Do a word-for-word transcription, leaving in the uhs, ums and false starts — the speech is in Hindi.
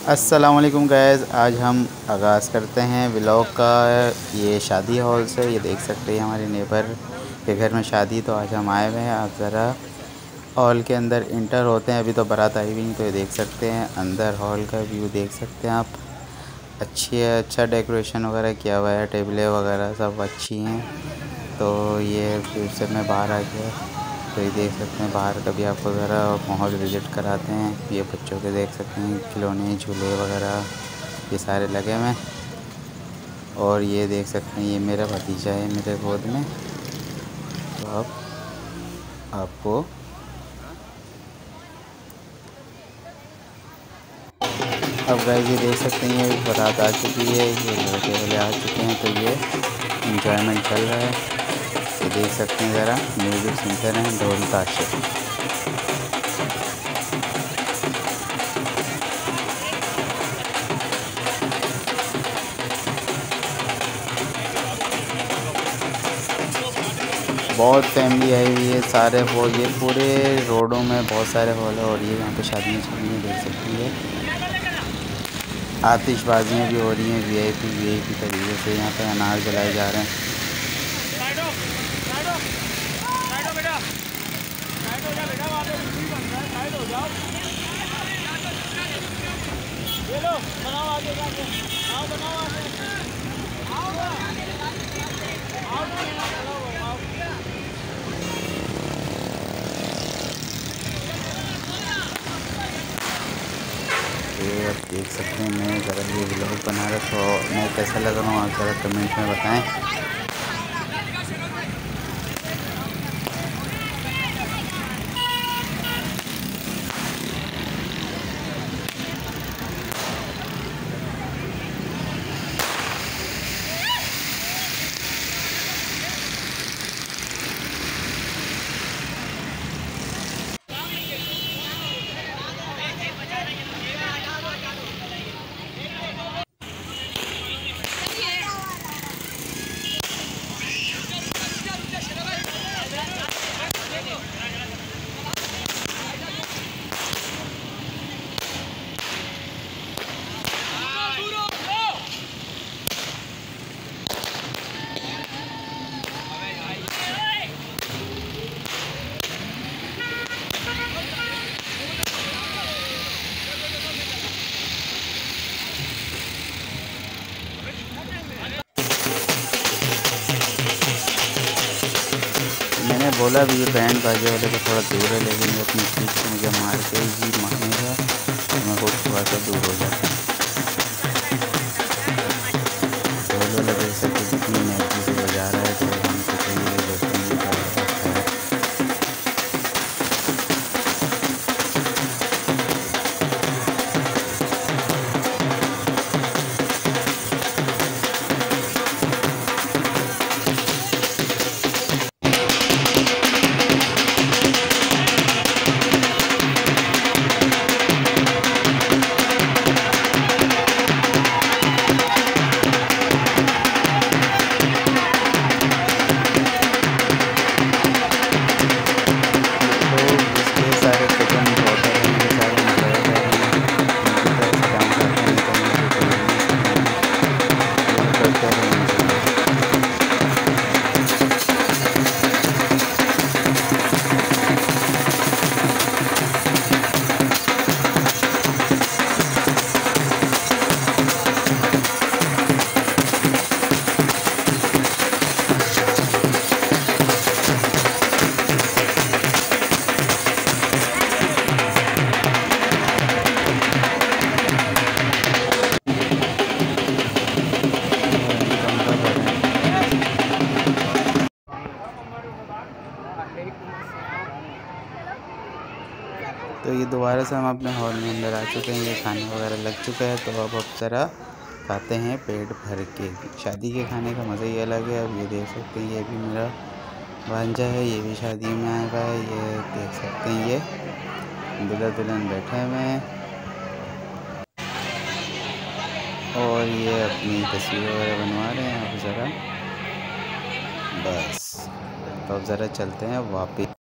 अस्सलाम वालेकुम गाइस, आज हम आगाज़ करते हैं व्लॉग का। ये शादी हॉल से, ये देख सकते हैं हमारे नेबर के घर में शादी, तो आज हम आए हुए हैं। आप ज़रा हॉल के अंदर इंटर होते हैं, अभी तो बारात आई भी नहीं, तो ये देख सकते हैं अंदर हॉल का व्यू देख सकते हैं आप। अच्छी है, अच्छा डेकोरेशन वगैरह किया हुआ है, टेबलें वगैरह सब अच्छी हैं। तो ये फिर से मैं बाहर आ गया, तो ये देख सकते हैं बाहर का भी आपको ज़रा माहौल विज़िट कराते हैं। ये बच्चों के देख सकते हैं खिलौने झूले वगैरह ये सारे लगे हुए हैं। और ये देख सकते हैं ये मेरा भतीजा है मेरे गोद में। तो अब आपको अब गाइस ये देख सकते हैं ये बारात आ चुकी है, ये लड़के वाले आ चुके हैं, तो ये इंजॉयमेंट चल रहा है। ये देख सकते हैं ज़रा म्यूज़िक सुनते रहें, ढोल ताशे। बहुत फैमिली आई हुई है, सारे वो ये पूरे रोडों में बहुत सारे हॉल है। और ये यहाँ पे शादियाँ चल रही हैं, देख सकती है। आतिशबाजियाँ भी हो रही हैं, वीआईपी वीआईपी तरीके से यहाँ पे अनार जलाए जा रहे हैं। ये आप देख सकते हैं, मैं ज़रा ये व्लॉग बना रहा, तो मैं कैसा लग रहा हूँ आप ज़रा कमेंट में बताएं। मैंने बोला भी ये बैंड बाजे वाले को थोड़ा दूर है, लेकिन ये अपनी चीज़ को मुझे मार के ही मानेगा, तो मैं बहुत थोड़ा सा दूर हो जाता हूँ। ढोल वाले देख सकते कितनी एनर्जी से बजा रहा है, तो हमको चाहिए दोस्तों का खैर। तो ये दोबारा से हम अपने हॉल में अंदर आ चुके हैं, ये खाना वगैरह लग चुका है, तो अब अब ज़रा खाते हैं पेट भर के। शादी के खाने का मज़ा ही अलग है। अब ये देख सकते हैं ये भी मेरा भांजा है, ये भी शादी में आया हुआ है। ये देख सकते हैं ये दूल्हा दुल्हन बैठे हुए हैं और ये अपनी तस्वीर वगैरह बनवा रहे हैं। अब ज़रा बस तो अब ज़रा चलते हैं वापस।